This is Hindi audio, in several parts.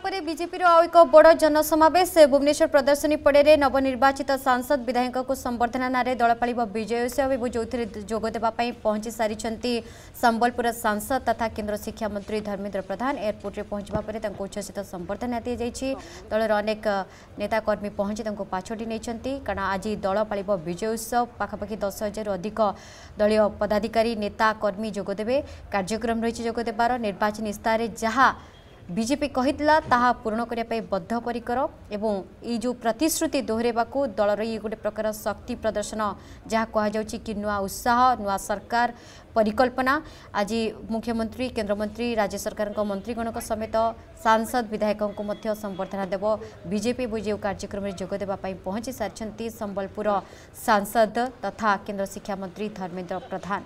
पर बीजेपी आउ एक बड़ जनसमावेश भुवनेश्वर प्रदर्शनी पड़े नवनिर्वाचित सांसद विधायक को संबर्धना नारे दल पाल विजय उत्सव जो जोगदेवाई पहुंची सारी संबलपुर सांसद तथा केन्द्र शिक्षा मंत्री धर्मेन्द्र प्रधान एयरपोर्ट में पहुंचा पर उच्छ्वसित संबर्धना दी जाइए। दलर अनेक नेताकर्मी पहुंची पाछोटी नहीं कारण आज दल पाल विजय उत्सव पाखापाखि 10,000 अधिक दलीय पदाधिकारी नेता कर्मी जोगदेवे कार्यक्रम रही जोगदेवार निर्वाचन इस्तार जहाँ बीजेपी कहितला ताहा पूर्ण करने बद्धपरिकर एवं ये जो प्रतिश्रुति दोहरेबा दलर ये गोटे प्रकार शक्ति प्रदर्शन जहाँ कहुच्छी कि नुआ उत्साह नुआ सरकार परिकल्पना आज मुख्यमंत्री केन्द्रमंत्री राज्य सरकार मंत्रीगण समेत सांसद विधायकों को संबर्धना देव बीजेपी जो कार्यक्रम में जोगदेवाई पहुंची सारी संबलपुर सांसद तथा केन्द्र शिक्षा मंत्री धर्मेन्द्र प्रधान।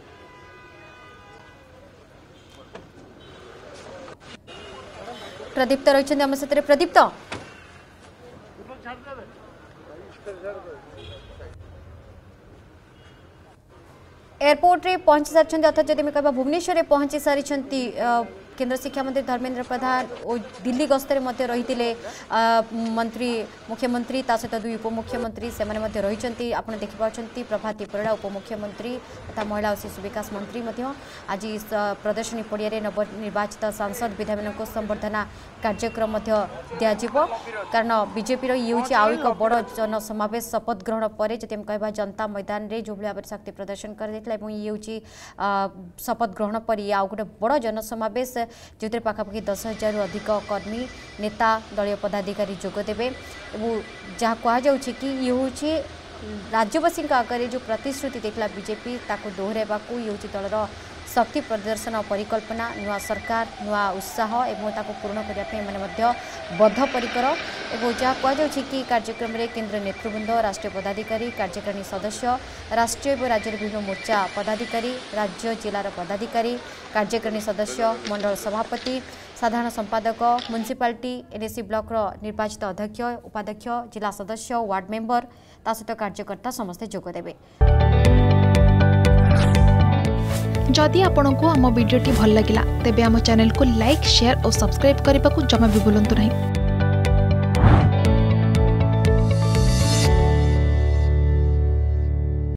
प्रदीप्त रही आम सहित प्रदीप्त एयरपोर्ट रे पहुंची सारी अर्थात जदि कह भुवनेश्वर में पहुंची सारी केन्द्र शिक्षा मंत्री धर्मेन्द्र प्रधान और दिल्ली गस्तर रही मंत्री मुख्यमंत्री सहित 2 उपमुख्यमंत्री से रही आप देखिए प्रभाती परिड़ा उपमुख्यमंत्री तथा महिला और शिशु विकास मंत्री आज प्रदर्शनी पड़िया नवनिर्वाचित सांसद विधायक को संबर्धना कार्यक्रम दिज्व कारण बीजेपी ये आउ एक बड़ जनसमावेश शपथ ग्रहण पर जब कह जनता मैदान में जो भाव में शक्ति प्रदर्शन कर ये शपथ ग्रहण पर ये आउ गोटे बड़ जनसमावेश जो पाखापाखि 10,000 अधिक कर्मी नेता दलीय पदाधिकारी जोगदेवे जहाँ कहुच्छी कि ये हूँ राज्यवासी आगे जो प्रतिश्रुति देता बीजेपी ताको दोहराइबा ये दलर शक्ति प्रदर्शन परिकल्पना नुआ सरकार नुआ उत्साह एवं ताको पूर्ण करने बद्धपरिकर और जहाँ कहुच्छी कि कार्यक्रम में केन्द्र नेतृवृंद राष्ट्रीय पदाधिकारी कार्यकारिणी सदस्य राष्ट्रीय और राज्य विभिन्न मोर्चा पदाधिकारी राज्य जिलार पदाधिकारी कार्यकारिणी सदस्य मंडल सभापति साधारण संपादक म्युनिसिपालिटी एनएसी ब्लॉक निर्वाचित अध्यक्ष उपाध्यक्ष जिला सदस्य वार्ड मेंबर ता सहित कार्यकर्ता समस्ते जोगदेवे। जदि आपंक आम भिडी भल लगा तेब आम चैनल को लाइक शेयर और सब्सक्राइब करने को जमा भी भूलु नहीं।